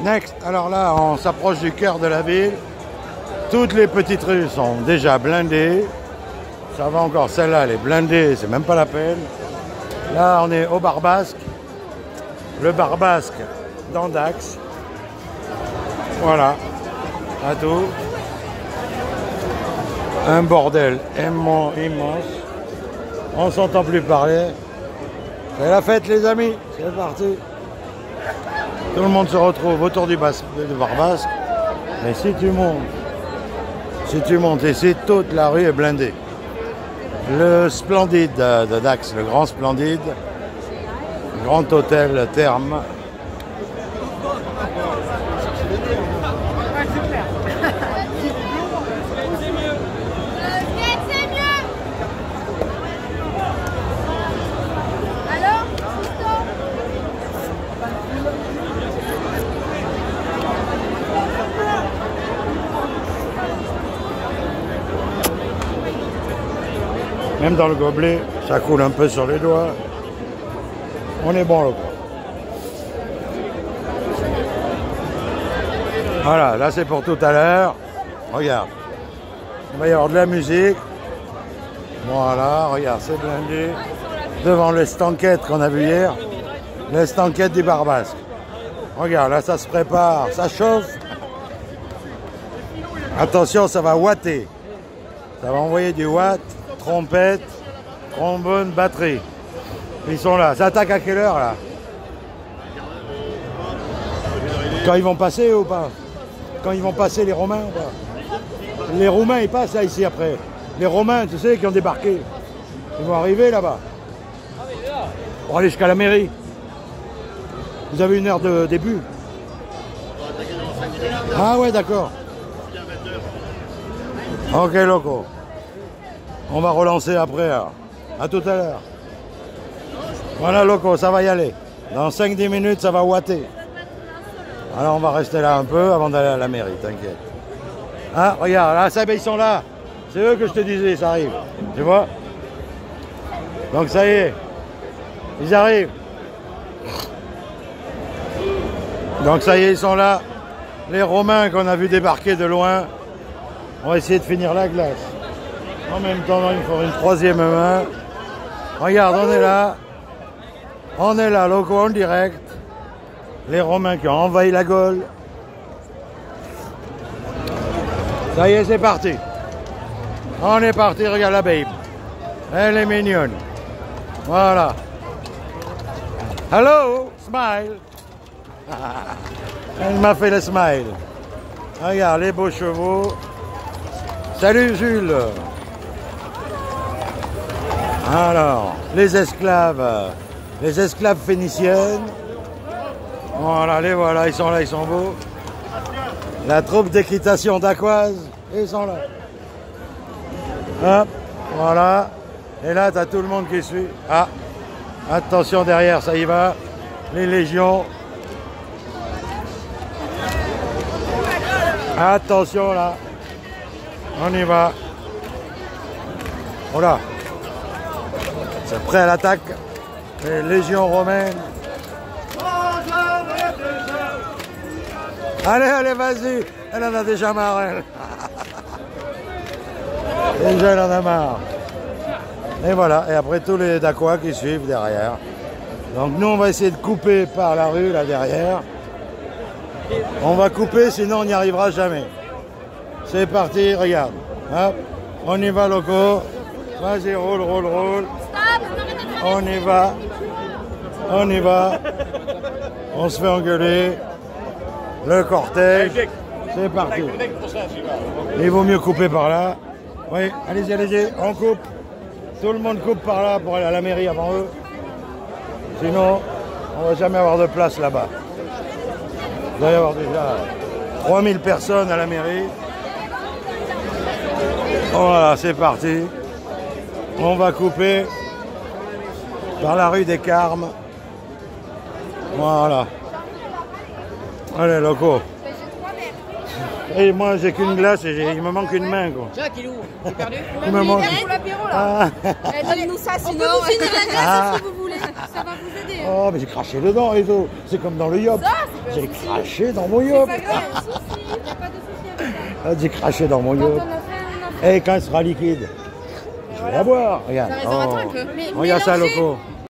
Next. Alors là, on s'approche du cœur de la ville. Toutes les petites rues sont déjà blindées. Ça va encore, celle-là, elle est blindée, c'est même pas la peine. Là, on est au Bar Basque. Le Bar Basque dans Dax. Voilà, à tout. Un bordel immense. On s'entend plus parler. C'est la fête, les amis. C'est parti. Tout le monde se retrouve autour du Bar Basque. Mais si tu montes ici, toute la rue est blindée. Le Splendide de Dax, le Grand Splendide, le Grand Hôtel Therme. Même dans le gobelet, ça coule un peu sur les doigts. On est bon là. Voilà, là c'est pour tout à l'heure. Regarde. Il va y avoir de la musique. Voilà, regarde, c'est blindé. Devant l'estanquette qu'on a vu hier. L'estanquette du Bar Basque. Regarde, là ça se prépare, ça chauffe. Attention, ça va ouatter. Ça va envoyer du watt. Trompette, trombone, batterie. Ils sont là. Ça attaque à quelle heure là? Quand ils vont passer ou pas? Quand ils vont passer les Romains ou pas? Les Roumains ils passent là ici après. Les Romains, tu sais, qui ont débarqué. Ils vont arriver là-bas. Pour aller jusqu'à la mairie. Vous avez une heure de début? Ah ouais, d'accord. Ok, loco. On va relancer après. À tout à l'heure. Voilà, loco, ça va y aller. Dans 5-10 minutes, ça va ouatter. Alors, on va rester là un peu avant d'aller à la mairie, t'inquiète. Ah, regarde, là, ça, ils sont là. C'est eux que je te disais, ça arrive. Tu vois? Donc, ça y est. Ils arrivent. Donc, ça y est, ils sont là. Les Romains qu'on a vu débarquer de loin. On va essayer de finir la glace. En même temps, il faut une troisième main. Regarde, on est là. On est là, loco, en direct. Les Romains qui ont envahi la Gaule. Ça y est, c'est parti. On est parti, regarde la babe. Elle est mignonne. Voilà. Hello, smile. Elle m'a fait le smile. Regarde, les beaux chevaux. Salut, Jules. Alors, les esclaves phéniciennes. Voilà, les voilà, ils sont là, ils sont beaux. La troupe d'équitation d'Aquoise, ils sont là. Hop, voilà. Et là, tu as tout le monde qui suit. Ah, attention derrière, ça y va. Les légions. Attention là. On y va. Voilà. C'est prêt à l'attaque. Les légions romaines. Allez, allez, vas-y. Elle en a déjà marre, elle. Déjà, elle en a marre. Et voilà. Et après, tous les Dacois qui suivent derrière. Donc, nous, on va essayer de couper par la rue, là, derrière. On va couper, sinon, on n'y arrivera jamais. C'est parti, regarde. Hop. On y va, loco. Vas-y, roule, roule, roule. On y va. On y va. On se fait engueuler. Le cortège. C'est parti. Il vaut mieux couper par là. Oui, allez-y, allez-y. On coupe. Tout le monde coupe par là pour aller à la mairie avant eux. Sinon, on va jamais avoir de place là-bas. Il doit y avoir déjà 3000 personnes à la mairie. Voilà, c'est parti. On va couper par la rue des Carmes. Voilà. Allez, loco. Et moi, j'ai qu'une glace et il me manque une main, quoi. Jacques, il est où? T'es perdu? Il me manque. Pour l'apéro là. Donnez-nous ça, sinon. On peut vous finir la glace si vous voulez. Ça va vous aider. Oh, mais j'ai craché dedans et tout. C'est comme dans le yop. J'ai craché dans mon yop. C'est pas grave, il n'y a pas de souci avec ça. Ah, j'ai craché dans mon Quand yop. on a fait, on a fait. Et quand il sera liquide, je vais la boire. Regarde. Ça reste un peu. Mais Regarde ça, mélangez. Loco.